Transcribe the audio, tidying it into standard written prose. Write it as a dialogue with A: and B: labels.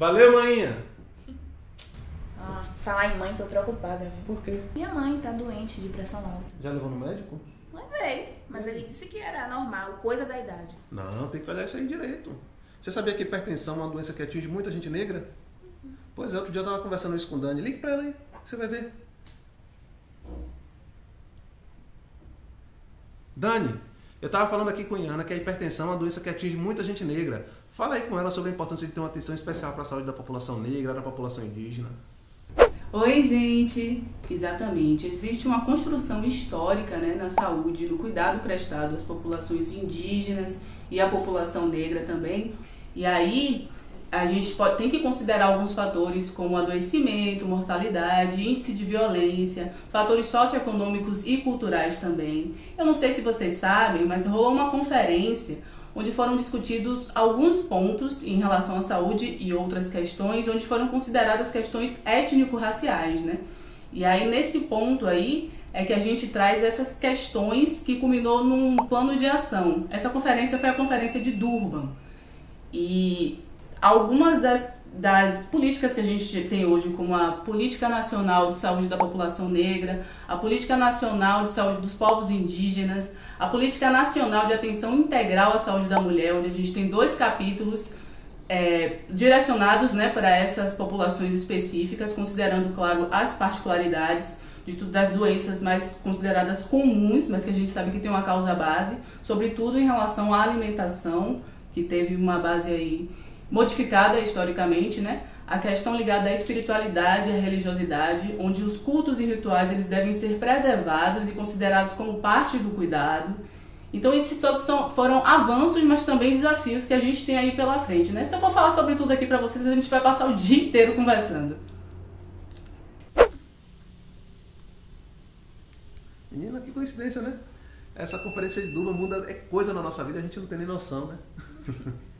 A: Valeu, maninha!
B: Falar em mãe, tô preocupada.
A: Por quê?
B: Minha mãe tá doente de pressão alta.
A: Já levou no médico?
B: Levei, mas ele disse que era normal, coisa da idade.
A: Não, tem que olhar isso aí direito. Você sabia que hipertensão é uma doença que atinge muita gente negra? Pois é, outro dia eu tava conversando isso com o Dani. Ligue pra ela aí, você vai ver. Dani, eu tava falando aqui com a Iana que a hipertensão é uma doença que atinge muita gente negra. Fala aí com ela sobre a importância de ter uma atenção especial para a saúde da população negra, da população indígena.
C: Oi, gente! Exatamente. Existe uma construção histórica, né, na saúde, no cuidado prestado às populações indígenas e à população negra também. E aí, a gente tem que considerar alguns fatores como adoecimento, mortalidade, índice de violência, fatores socioeconômicos e culturais também. Eu não sei se vocês sabem, mas rolou uma conferência onde foram discutidos alguns pontos em relação à saúde e outras questões, onde foram consideradas questões étnico-raciais, né? E aí, nesse ponto aí, é que a gente traz essas questões que culminou num plano de ação. Essa conferência foi a Conferência de Durban. E algumas das políticas que a gente tem hoje, como a Política Nacional de Saúde da População Negra, a Política Nacional de Saúde dos Povos Indígenas, a Política Nacional de Atenção Integral à Saúde da Mulher, onde a gente tem 2 capítulos direcionados, né, para essas populações específicas, considerando, claro, as particularidades das doenças mais consideradas comuns, mas que a gente sabe que tem uma causa base, sobretudo em relação à alimentação, que teve uma base aí modificada historicamente, né? A questão ligada à espiritualidade e à religiosidade, onde os cultos e rituais eles devem ser preservados e considerados como parte do cuidado. Então esses todos foram avanços, mas também desafios que a gente tem aí pela frente, né? Se eu for falar sobre tudo aqui para vocês, a gente vai passar o dia inteiro conversando.
A: Menina, que coincidência, né? Essa conferência de Durban muda coisa na nossa vida, a gente não tem nem noção, né?